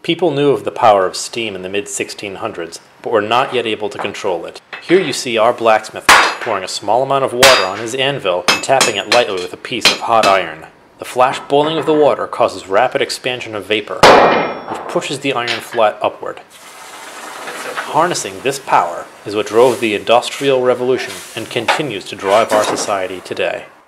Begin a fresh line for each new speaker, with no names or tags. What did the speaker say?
People knew of the power of steam in the mid-1600s, but were not yet able to control it. Here you see our blacksmith pouring a small amount of water on his anvil and tapping it lightly with a piece of hot iron. The flash boiling of the water causes rapid expansion of vapor, which pushes the iron flat upward. Harnessing this power is what drove the Industrial Revolution and continues to drive our society today.